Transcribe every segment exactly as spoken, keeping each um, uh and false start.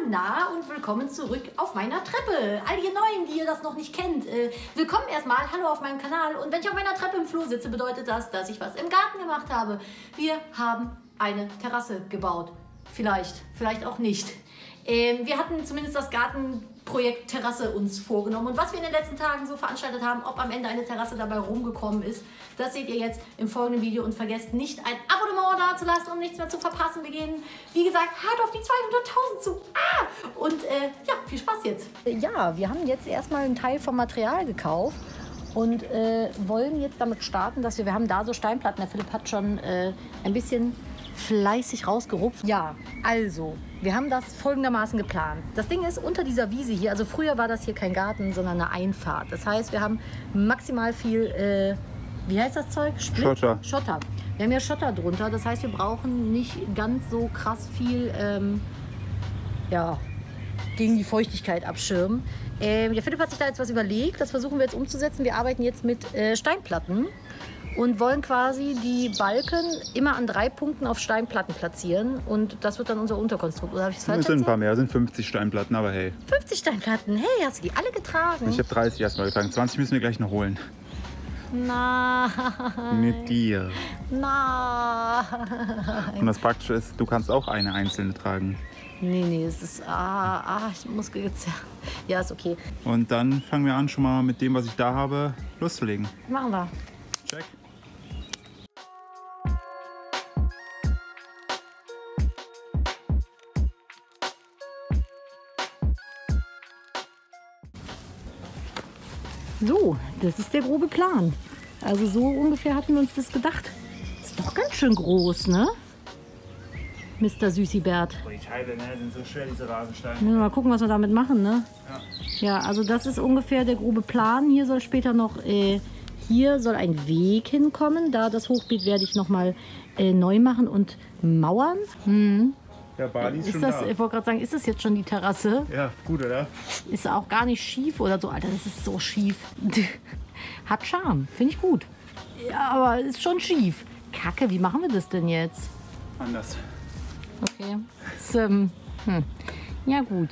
na und willkommen zurück auf meiner Treppe. All ihr Neuen, die ihr das noch nicht kennt, äh, willkommen erstmal, hallo auf meinem Kanal. Und wenn ich auf meiner Treppe im Flur sitze, bedeutet das, dass ich was im Garten gemacht habe. Wir haben eine Terrasse gebaut. Vielleicht, vielleicht auch nicht. Ähm, wir hatten zumindest das Gartenprojekt Terrasse uns vorgenommen. Und was wir in den letzten Tagen so veranstaltet haben, ob am Ende eine Terrasse dabei rumgekommen ist, das seht ihr jetzt im folgenden Video. Und vergesst nicht, ein Abonnement dazulassen, um nichts mehr zu verpassen. Wir gehen, wie gesagt, hart auf die zweihunderttausend zu. Ah! Und äh, ja, viel Spaß jetzt. Ja, wir haben jetzt erstmal einen Teil vom Material gekauft. Und äh, wollen jetzt damit starten, dass wir, wir haben da so Steinplatten. Der Philipp hat schon äh, ein bisschen fleißig rausgerupft. Ja, also, wir haben das folgendermaßen geplant. Das Ding ist, unter dieser Wiese hier, also früher war das hier kein Garten, sondern eine Einfahrt. Das heißt, wir haben maximal viel, äh, wie heißt das Zeug? Split? Schotter. Schotter. Wir haben ja Schotter drunter, das heißt, wir brauchen nicht ganz so krass viel, ähm, ja, gegen die Feuchtigkeit abschirmen. Ähm, der Philipp hat sich da jetzt was überlegt, das versuchen wir jetzt umzusetzen. Wir arbeiten jetzt mit äh, Steinplatten. Und wollen quasi die Balken immer an drei Punkten auf Steinplatten platzieren. Und das wird dann unser Unterkonstrukt. Oder habe ich das falsch Es sind ein paar mehr, es sind fünfzig Steinplatten, aber hey. fünfzig Steinplatten? Hey, hast du die alle getragen? Ich habe dreißig erstmal getragen. zwanzig müssen wir gleich noch holen. Nein. Mit dir. Nein. Und das Praktische ist, du kannst auch eine einzelne tragen. Nee, nee, es ist... Ah, ah, ich muss jetzt... Ja, ist okay. Und dann fangen wir an, schon mal mit dem, was ich da habe, loszulegen. Machen wir. Check. So, das ist der grobe Plan. Also so ungefähr hatten wir uns das gedacht. Ist doch ganz schön groß, ne? Mister Süßibert. Die Teile, ne, sind so schwer, diese Rasensteine. Mal gucken, was wir damit machen, ne? Ja. Ja, also das ist ungefähr der grobe Plan. Hier soll später noch, äh, hier soll ein Weg hinkommen. Da das Hochbeet werde ich nochmal äh, neu machen und mauern. Hm. Ja, Bali ist, Ist schon das, da. ich wollte gerade sagen, ist das jetzt schon die Terrasse? Ja, gut, oder? Ist auch gar nicht schief oder so. Alter, das ist so schief. Hat Charme, finde ich gut. Ja, aber ist schon schief. Kacke, wie machen wir das denn jetzt? Anders. Okay. Ist, ähm, hm. Ja, gut.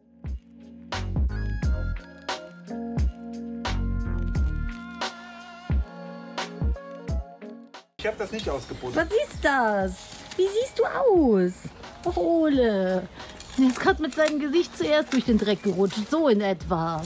Ich habe das nicht ausgebunden. Was ist das? Wie siehst du aus? Och, Ole. Er ist gerade mit seinem Gesicht zuerst durch den Dreck gerutscht. So in etwa.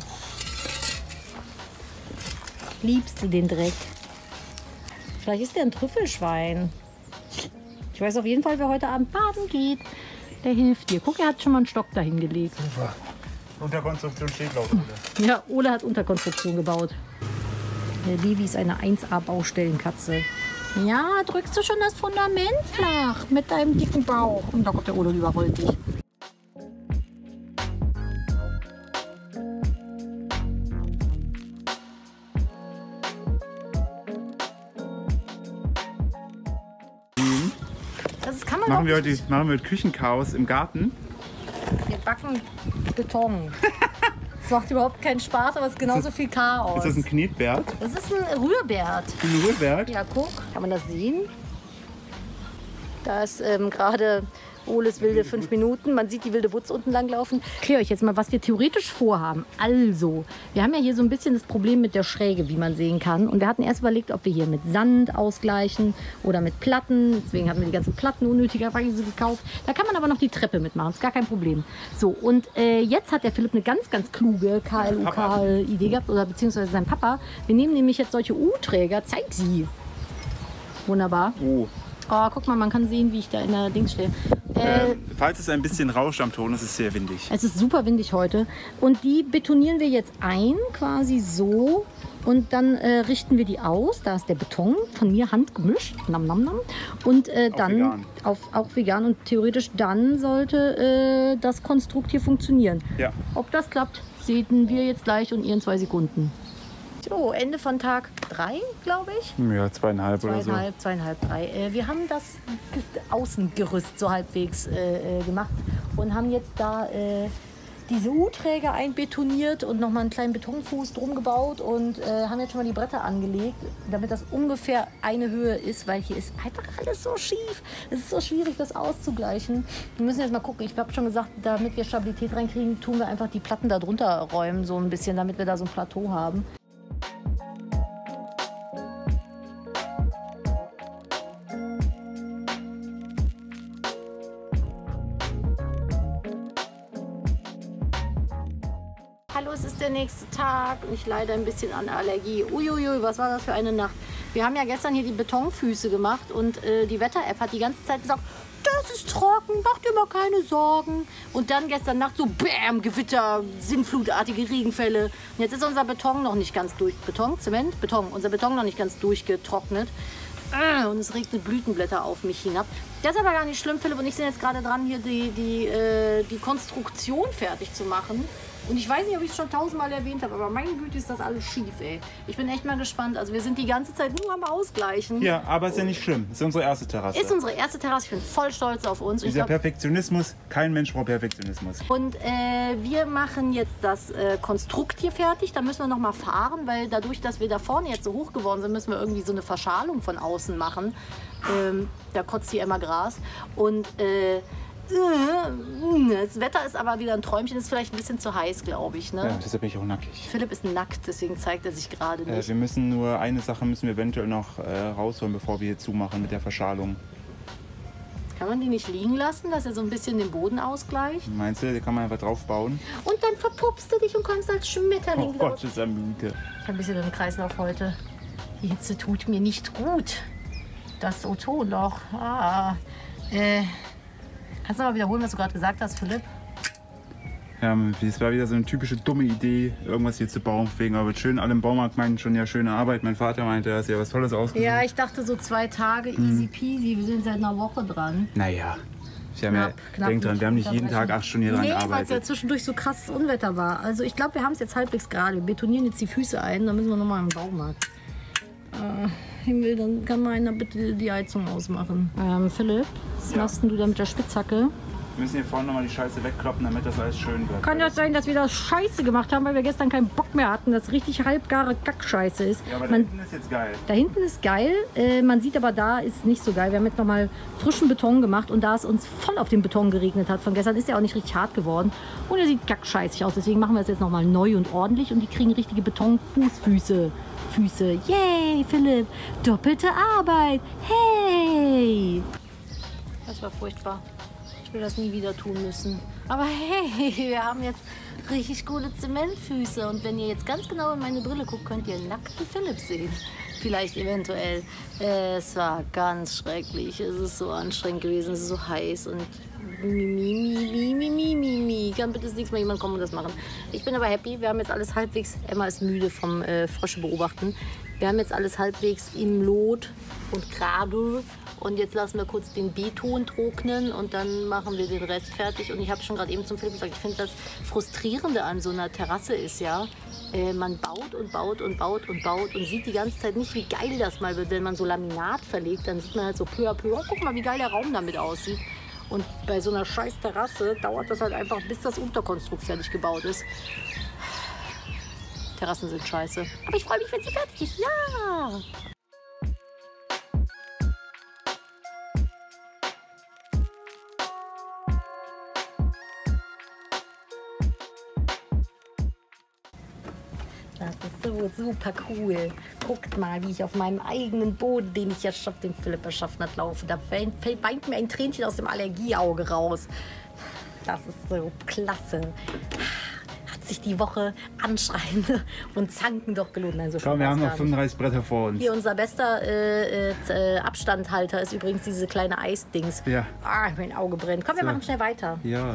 Liebst du den Dreck? Vielleicht ist der ein Trüffelschwein. Ich weiß auf jeden Fall, wer heute Abend baden geht. Der hilft dir. Guck, er hat schon mal einen Stock dahin gelegt. Super. Unterkonstruktion steht laut, Ole. Ja, Ole hat Unterkonstruktion gebaut. Der Levi ist eine eins A Baustellenkatze. Ja, drückst du schon das Fundament flach mit deinem dicken Bauch. Und da kommt der Ole und überrollt dich. Das kann man Machen wir auch heute machen wir heute Küchenchaos im Garten. Wir backen Beton. Es macht überhaupt keinen Spaß, aber es ist genauso viel Chaos. Ist das ein Knetbert? Das ist ein Rührbert. Ein Rührbert? Ja, guck. Kann man das sehen? Da ist ähm, gerade Oles wilde fünf Minuten. Man sieht die wilde Wutz unten lang laufen. Ich erkläre euch jetzt mal, was wir theoretisch vorhaben. Also, wir haben ja hier so ein bisschen das Problem mit der Schräge, wie man sehen kann. Und wir hatten erst überlegt, ob wir hier mit Sand ausgleichen oder mit Platten. Deswegen haben wir die ganzen Platten unnötigerweise gekauft. Da kann man aber noch die Treppe mitmachen. Ist gar kein Problem. So, und äh, jetzt hat der Philipp eine ganz, ganz kluge K L U K-Idee gehabt. Oder beziehungsweise sein Papa. Wir nehmen nämlich jetzt solche U-Träger. Zeig sie. Wunderbar. Oh. Oh, guck mal, man kann sehen, wie ich da in der Dings stehe. Äh, Äh, falls es ein bisschen rauscht am Ton, es ist sehr windig. es ist super windig heute. Und die betonieren wir jetzt ein, quasi so. Und dann äh, richten wir die aus. Da ist der Beton von mir handgemischt. Nam, nam, nam. Und äh, dann vegan. Auf, auch vegan. Und theoretisch dann sollte äh, das Konstrukt hier funktionieren. Ja. Ob das klappt, sehen wir jetzt gleich und ihr in zwei Sekunden. So, Ende von Tag drei, glaube ich. Ja, zweieinhalb, oder so. Zweieinhalb, zweieinhalb, drei. Äh, wir haben das Außengerüst so halbwegs äh, äh, gemacht und haben jetzt da äh, diese U-Träger einbetoniert und nochmal einen kleinen Betonfuß drum gebaut und äh, haben jetzt schon mal die Bretter angelegt, damit das ungefähr eine Höhe ist, weil hier ist einfach alles so schief. Es ist so schwierig, das auszugleichen. Wir müssen jetzt mal gucken. Ich habe schon gesagt, damit wir Stabilität reinkriegen, tun wir einfach die Platten da drunter räumen, so ein bisschen, damit wir da so ein Plateau haben. Hallo, es ist der nächste Tag und ich leide ein bisschen an Allergie. Uiuiui, was war das für eine Nacht? Wir haben ja gestern hier die Betonfüße gemacht und äh, die Wetter-App hat die ganze Zeit gesagt, das ist trocken, mach dir mal keine Sorgen. Und dann gestern Nacht so Bäm, Gewitter, sinnflutartige Regenfälle. Und jetzt ist unser Beton noch nicht ganz durch. Beton, Zement, Beton. Unser Beton noch nicht ganz durchgetrocknet. Und es regnet Blütenblätter auf mich hinab. Das ist aber gar nicht schlimm. Philipp und ich sind jetzt gerade dran, hier die, die, äh, die Konstruktion fertig zu machen. Und ich weiß nicht, ob ich es schon tausendmal erwähnt habe, aber meine Güte, ist das alles schief, ey. Ich bin echt mal gespannt. Also wir sind die ganze Zeit nur am Ausgleichen. Ja, aber ist ja nicht schlimm. Ist unsere erste Terrasse. Ist unsere erste Terrasse. Ich bin voll stolz auf uns. Dieser glaub, Perfektionismus, kein Mensch braucht Perfektionismus. Und äh, wir machen jetzt das äh, Konstrukt hier fertig. Da müssen wir noch mal fahren, weil dadurch, dass wir da vorne jetzt so hoch geworden sind, müssen wir irgendwie so eine Verschalung von außen machen. Ähm, da kotzt die Emma Gras. Und äh, das Wetter ist aber wieder ein Träumchen, ist vielleicht ein bisschen zu heiß, glaube ich. Ne? Ja, deshalb bin ich auch nackig. Philipp ist nackt, deswegen zeigt er sich gerade nicht. Äh, wir müssen nur, eine Sache müssen wir eventuell noch äh, rausholen, bevor wir hier zumachen mit der Verschalung. Kann man die nicht liegen lassen, dass er so ein bisschen den Boden ausgleicht? Meinst du, da kann man einfach drauf bauen? Und dann verpuppst du dich und kommst als Schmetterling Oh wieder Gott, ist Aminke. Ich habe ein bisschen den Kreislauf heute. Die Hitze tut mir nicht gut. Das Ozonloch. Ah, äh... Kannst du mal wiederholen, was du gerade gesagt hast, Philipp? Ja, es war wieder so eine typische dumme Idee, irgendwas hier zu bauen. Wegen, aber schön, alle im Baumarkt meinten schon, ja, schöne Arbeit. Mein Vater meinte, er hat ja was Tolles ausgesucht. Ja, ich dachte so zwei Tage, easy peasy. Wir sind seit einer Woche dran. Naja, wir haben Knapp, ja, knapp denk dran, wir haben nicht jeden Tag acht Stunden hier dran Nee, weil es gearbeitet. ja zwischendurch so krasses Unwetter war. Also ich glaube, wir haben es jetzt halbwegs gerade. Wir betonieren jetzt die Füße ein, dann müssen wir nochmal im Baumarkt. Äh, Himmel, dann kann mal einer bitte die Heizung ausmachen. Ähm, Philipp, was Ja. machst denn du da mit der Spitzhacke? Wir müssen hier vorne nochmal die Scheiße wegkloppen, damit das alles schön wird. Kann das sein, dass wir das Scheiße gemacht haben, weil wir gestern keinen Bock mehr hatten, dass richtig halbgare Kackscheiße ist? Ja, aber da man, hinten ist jetzt geil. da hinten ist geil, äh, man sieht aber da ist nicht so geil. Wir haben jetzt nochmal frischen Beton gemacht und da es uns voll auf den Beton geregnet hat von gestern, ist der auch nicht richtig hart geworden und er sieht kackscheißig aus. Deswegen machen wir es jetzt nochmal neu und ordentlich und die kriegen richtige Betonfußfüße. Füße. Yay, Philipp, doppelte Arbeit. Hey! Das war furchtbar. Ich will das nie wieder tun müssen. Aber hey, wir haben jetzt richtig gute Zementfüße. Und wenn ihr jetzt ganz genau in meine Brille guckt, könnt ihr nackten Philipp sehen. Vielleicht eventuell. Es war ganz schrecklich. Es ist so anstrengend gewesen. Es ist so heiß und mi, mi, mi, mi, mi, mi, mi. Kann bitte das nächste Mal jemand kommen und das machen. Ich bin aber happy. Wir haben jetzt alles halbwegs. Emma ist müde vom äh, Frösche beobachten. Wir haben jetzt alles halbwegs im Lot und gerade. Und jetzt lassen wir kurz den Beton trocknen und dann machen wir den Rest fertig. Und ich habe schon gerade eben zum Philipp gesagt, ich finde, das Frustrierende an so einer Terrasse ist ja, äh, man baut und baut und baut und baut und sieht die ganze Zeit nicht, wie geil das mal wird. Wenn man so Laminat verlegt, dann sieht man halt so peu à peu, oh, guck mal, wie geil der Raum damit aussieht. Und bei so einer scheiß Terrasse dauert das halt einfach, bis das Unterkonstrukt fertig gebaut ist. Terrassen sind scheiße. Aber ich freue mich, wenn sie fertig ist. Ja! Das ist so super cool. Guckt mal, wie ich auf meinem eigenen Boden, den ich ja auf dem Philipp erschaffen hat, laufe. Da weint mir ein Tränchen aus dem Allergieauge raus. Das ist so klasse. Hat sich die Woche anschreien und zanken doch gelohnt. Nein, so Komm, wir haben noch gar nicht. fünfunddreißig Bretter vor uns. Hier unser bester äh, äh, Abstandhalter ist übrigens diese kleine Eisdings. Ja. Ah, mein Auge brennt. Komm, wir So. machen schnell weiter. Ja.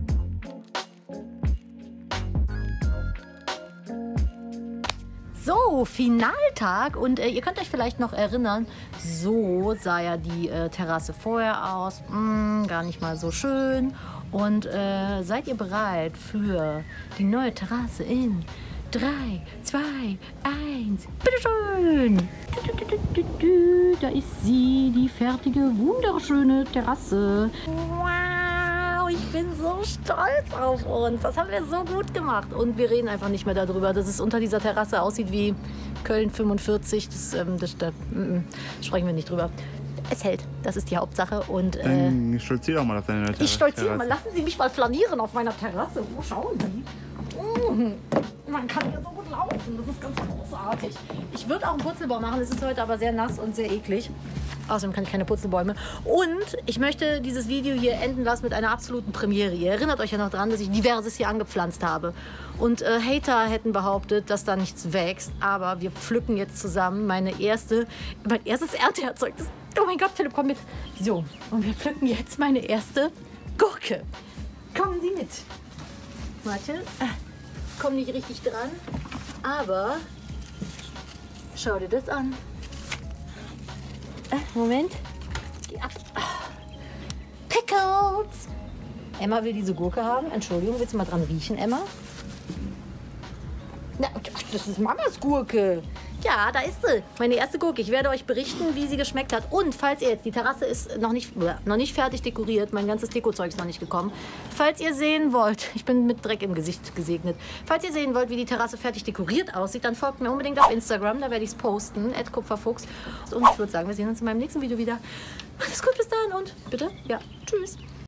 So, So, Finaltag und äh, ihr könnt euch vielleicht noch erinnern, so sah ja die äh, Terrasse vorher aus. Mm, gar nicht mal so schön. Und äh, seid ihr bereit für die neue Terrasse in drei, zwei, eins, bitteschön! Du, du, du, du, du. Da ist sie, die fertige, wunderschöne Terrasse. Wow, ich bin so stolz auf uns. Das haben wir so gut gemacht. Und wir reden einfach nicht mehr darüber, dass es unter dieser Terrasse aussieht wie Köln fünfundvierzig. Das, ähm, das, das, mm, sprechen wir nicht drüber. Es hält, das ist die Hauptsache. Und, äh, Dann stolzier doch mal auf deine Terrasse. Ich stolziere mal. Lassen Sie mich mal flanieren auf meiner Terrasse. Oh, schauen Sie. Mm, man kann hier so gut laufen. Das ist ganz großartig. Ich würde auch einen Purzelbaum machen. Es ist heute aber sehr nass und sehr eklig. Außerdem kann ich keine Purzelbäume. Und ich möchte dieses Video hier enden lassen mit einer absoluten Premiere. Ihr erinnert euch ja noch daran, dass ich Diverses hier angepflanzt habe. Und äh, Hater hätten behauptet, dass da nichts wächst. Aber wir pflücken jetzt zusammen meine erste, mein erstes Ernteerzeugnis. Oh mein Gott, Philipp, komm mit. So, und wir pflücken jetzt meine erste Gurke. Kommen Sie mit. Warte, äh, komm nicht richtig dran. Aber schau dir das an. Äh, Moment. Geh ab. Pickles. Emma will diese Gurke haben. Entschuldigung, willst du mal dran riechen, Emma? Na, das ist Mamas Gurke. Ja, da ist sie. Meine erste Gurke. Ich werde euch berichten, wie sie geschmeckt hat. Und falls ihr jetzt, die Terrasse ist noch nicht, noch nicht fertig dekoriert, mein ganzes Dekozeug ist noch nicht gekommen. Falls ihr sehen wollt, ich bin mit Dreck im Gesicht gesegnet. Falls ihr sehen wollt, wie die Terrasse fertig dekoriert aussieht, dann folgt mir unbedingt auf Instagram. Da werde ich es posten, at kupferfuchs. Und ich würde sagen, wir sehen uns in meinem nächsten Video wieder. Macht es gut, bis dahin und bitte, ja, tschüss.